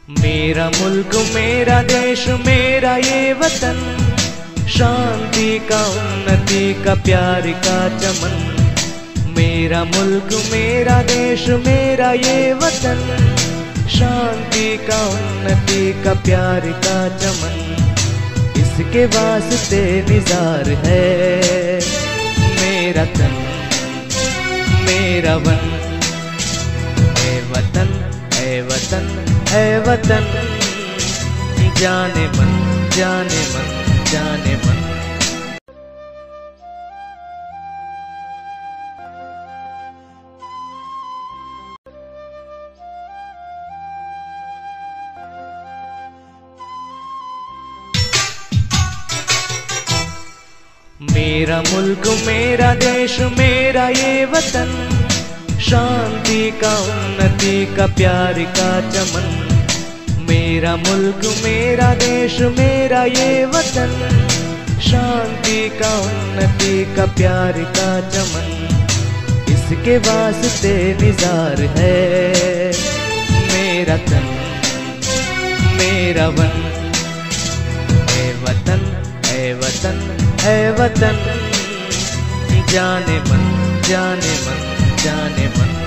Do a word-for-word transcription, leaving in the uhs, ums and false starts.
मेरा मुल्क मेरा देश मेरा ये वतन, शांति का उन्नति का प्यार का चमन। मेरा मुल्क मेरा देश मेरा ये वतन, शांति का उन्नति का प्यार का चमन। इसके वास्ते निज़ार है मेरा तन मेरा वन। ऐ वतन ऐ वतन ऐ वतन, जाने मन जाने मन जाने मन। मेरा मुल्क मेरा देश मेरा ये वतन, शांति का उन्नति का प्यार का चमन। मेरा मुल्क मेरा देश मेरा ये वतन, शांति का उन्नति का प्यार का चमन। इसके वास्ते निज़ार है मेरा तन मेरा वन। ऐ वतन ऐ वतन ऐ वतन, जाने मन जाने मन जाने मन।